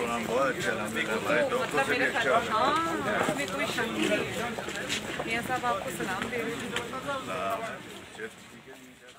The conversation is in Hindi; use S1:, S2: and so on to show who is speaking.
S1: प्रोग्राम बहुत अच्छा है,
S2: मतलब मेरे ख्याल हाँ इसमें कोई शक नहीं है। मियां साहब आपको सलाम दे रहे हैं।